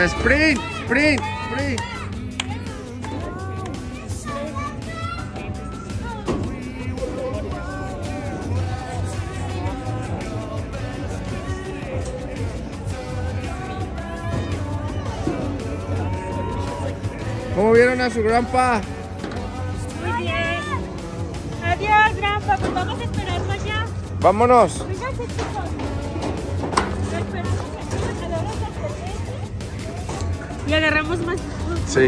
Sprint, sprint, sprint. ¿Cómo vieron a su grandpa? Muy bien. Adiós, Grampa. Pues vamos a esperarnos ya. Vámonos. Fíjense, chicos. Lo esperamos aquí a la hora de hacer. Y agarramos más. Sí.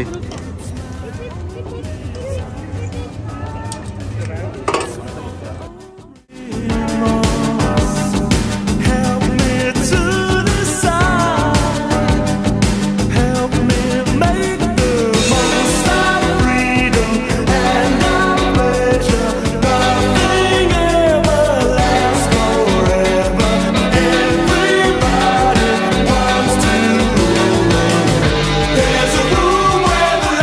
There's a room where the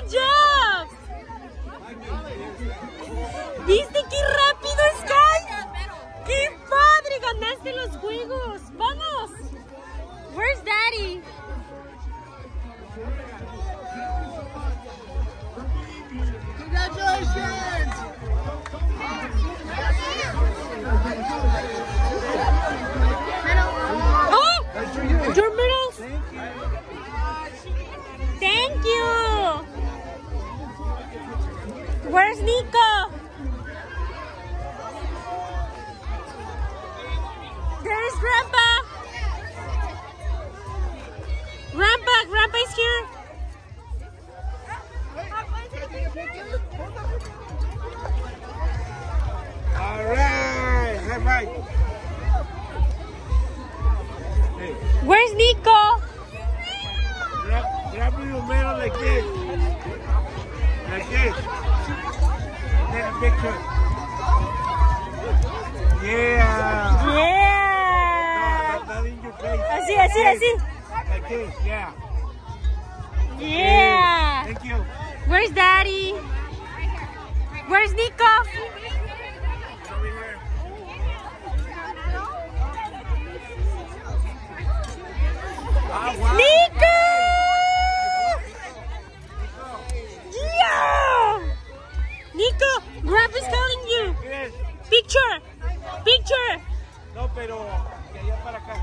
job! ¿Viste qué rápido, Sky? ¡Qué padre! Ganaste los juegos. ¡Vamos! Where's Daddy? Congratulations! Oh! Your medals! Thank you! Where's Nico? There's Grandpa! Grandpa is here! Alright! High five! Hey. Where's Nico? Grab your medal like this. Like this. Take a picture. Yeah! Yeah! Not in your face. Así. Like this, yeah. Yeah! Thank you. Where's Daddy? Where's Nico? Over here. Ah, wow. Nico! Yeah! Nico, Grandpa's calling you. Yes. Picture! No, pero de allá para acá.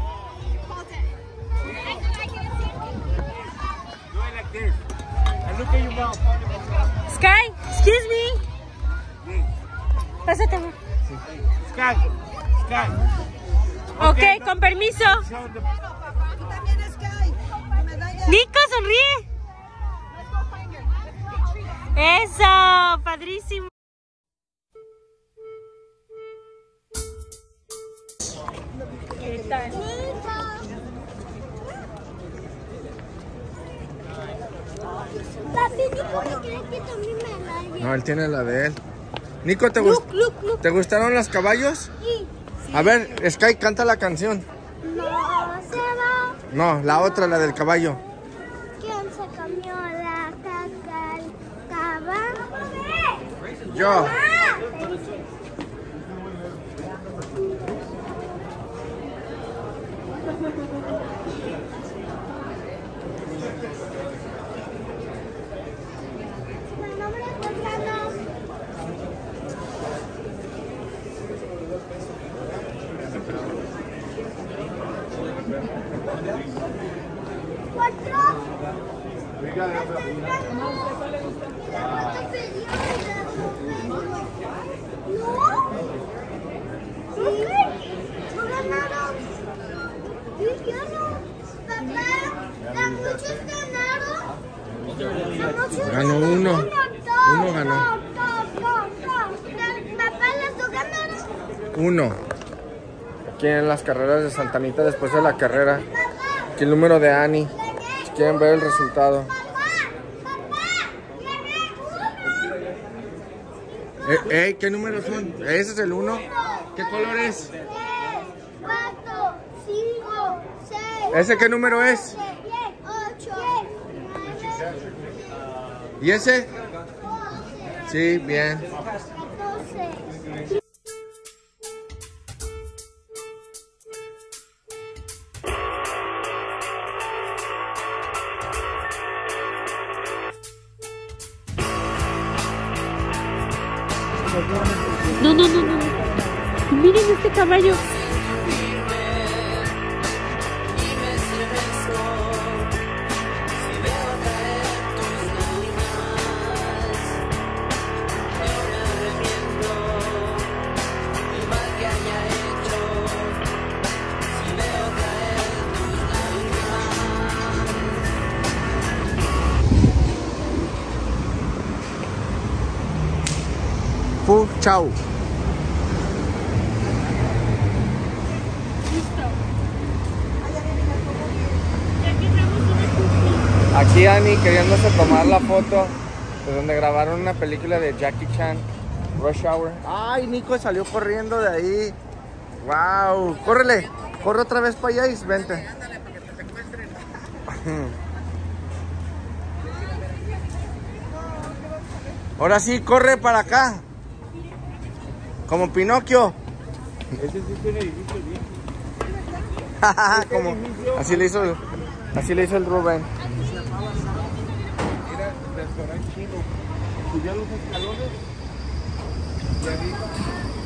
Do it like this. And look at your mouth. Sky, excuse me. Yes. Pásate, amor. Sky. Ok, con permiso. Show the... Tú también, Sky. Medalla. Nico, sonríe. Eso, padrísimo. ¿Qué tal? Papi, ¿Nico me cree que tomé medalla? No, él tiene la de él. Nico, ¿te gustaron los caballos? Sí. A ver, Sky, canta la canción. No se va. No, la otra, la del caballo. ¿Quién se comió la caca al caballo? Yo. Ganó uno. Uno ganó. Uno. Aquí en las carreras de Santa Anita, después de la carrera. Aquí el número de Annie. Si quieren ver el resultado. ¿Qué números son? Ese es el 1. ¿Qué color es? 3, 4, 5, 6. ¿Ese qué número es? 8, 9, ¿Y ese? Sí, bien. 14. No. Miren este caballo. Chao. Aquí Annie queriéndose tomar la foto de donde grabaron una película de Jackie Chan, Rush Hour. Ay, Nico salió corriendo de ahí. Wow, córrele, corre otra vez para allá y vente. Ahora sí, corre para acá. Como Pinocchio. Ese sí es un edificio bien. Como, así le hizo el Rubén. Era restaurante chino. Subía los escalones y arriba